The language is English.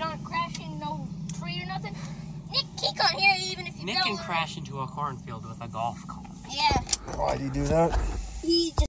not crashing no tree or nothing. Nick, he can't hear you even if you Nick can crash into a cornfield with a golf cart. Yeah. Why do you do that? He just